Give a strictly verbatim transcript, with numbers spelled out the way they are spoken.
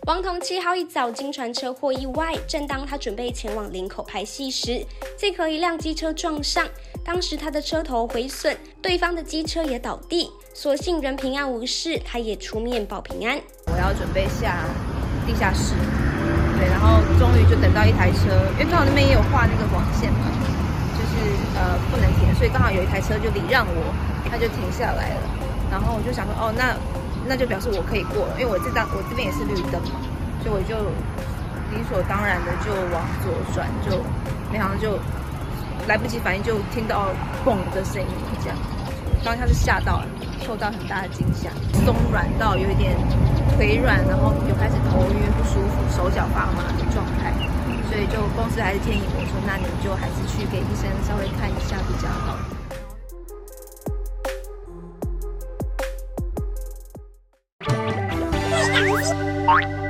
王彤七号一早经传车祸意外，正当他准备前往林口拍戏时，竟和一辆机车撞上。当时他的车头毁损，对方的机车也倒地，所幸人平安无事，他也出面保平安。 我要准备下地下室，对，然后终于就等到一台车，因为刚好那边也有画那个黄线嘛，就是呃不能停，所以刚好有一台车就礼让我，他就停下来了。然后我就想说，哦，那那就表示我可以过了，因为我这当我这边也是绿灯嘛，所以我就理所当然的就往左转，就没想到就来不及反应，就听到嘣的声音，这样，当下是吓到了，受到很大的惊吓，松软到有一点腿软，然后又开始头晕不舒服，手脚发麻的状态，所以就公司还是建议我说，那你就还是去给医生稍微看一下比较好。 Bye.